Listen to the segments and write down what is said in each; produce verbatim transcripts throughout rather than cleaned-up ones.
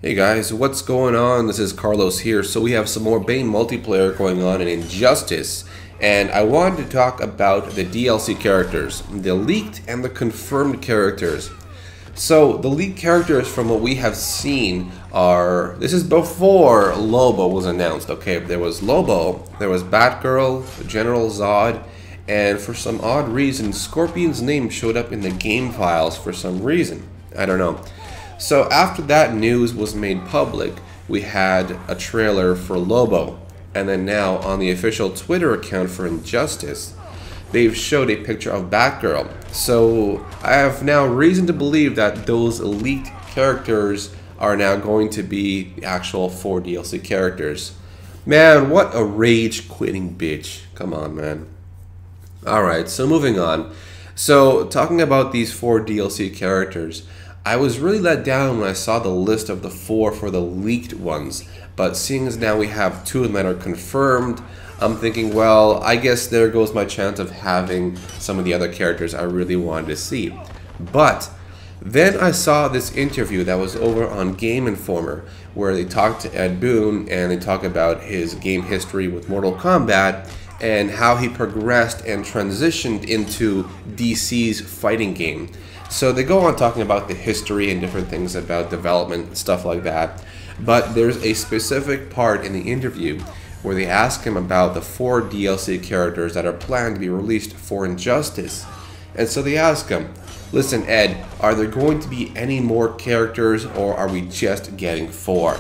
Hey guys, what's going on? This is Carlos here. So we have some more Bane multiplayer going on in Injustice, and I wanted to talk about the D L C characters, the leaked and the confirmed characters. So the leaked characters from what we have seen are, this is before Lobo was announced. Okay, there was Lobo, there was Batgirl, General Zod, and for some odd reason Scorpion's name showed up in the game files for some reason. I don't know. So after that news was made public, we had a trailer for Lobo, and then now on the official Twitter account for Injustice, they've showed a picture of Batgirl. So I have now reason to believe that those leaked characters are now going to be the actual four D L C characters. Man, what a rage quitting bitch. Come on, man. Alright, so moving on. So talking about these four D L C characters, I was really let down when I saw the list of the four for the leaked ones, but seeing as now we have two of them that are confirmed, I'm thinking, well, I guess there goes my chance of having some of the other characters I really wanted to see. But then I saw this interview that was over on Game Informer, where they talked to Ed Boon and they talk about his game history with Mortal Kombat and how he progressed and transitioned into D C's fighting game. So they go on talking about the history and different things about development and stuff like that. But there's a specific part in the interview where they ask him about the four D L C characters that are planned to be released for Injustice. And so they ask him, listen Ed, are there going to be any more characters or are we just getting four?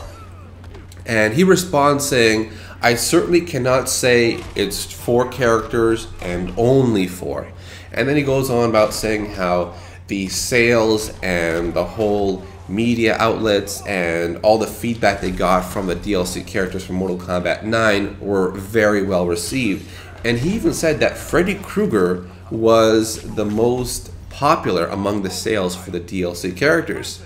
And he responds saying, I certainly cannot say it's four characters and only four. And then he goes on about saying how the sales and the whole media outlets and all the feedback they got from the D L C characters from Mortal Kombat nine were very well received. And he even said that Freddy Krueger was the most popular among the sales for the D L C characters.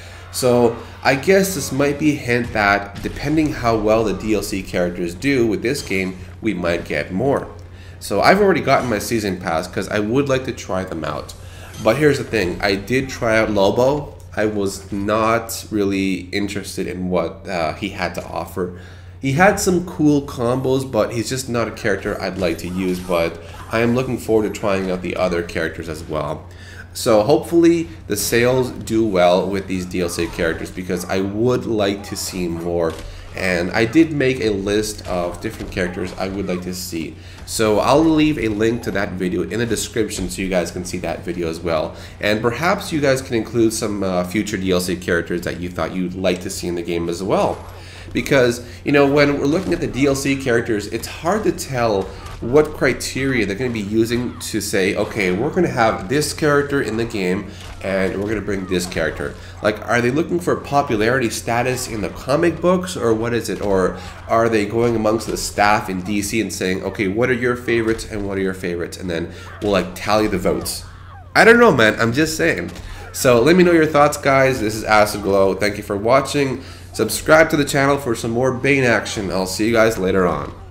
So I guess this might be a hint that depending how well the D L C characters do with this game, we might get more. So I've already gotten my season pass because I would like to try them out. But here's the thing, I did try out Lobo. I was not really interested in what uh, he had to offer. He had some cool combos, but he's just not a character I'd like to use, but I am looking forward to trying out the other characters as well. So hopefully the sales do well with these D L C characters because I would like to see more. And I did make a list of different characters I would like to see. So I'll leave a link to that video in the description so you guys can see that video as well. And perhaps you guys can include some uh, future D L C characters that you thought you'd like to see in the game as well. Because, you know, when we're looking at the D L C characters, it's hard to tell what criteria they're going to be using to say, okay, we're going to have this character in the game and we're going to bring this character. Like, are they looking for popularity status in the comic books or what is it? Or are they going amongst the staff in D C and saying, okay, what are your favorites and what are your favorites? And then we'll like tally the votes. I don't know, man. I'm just saying. So let me know your thoughts, guys. This is Acid Glow. Thank you for watching. Subscribe to the channel for some more Bane action. I'll see you guys later on.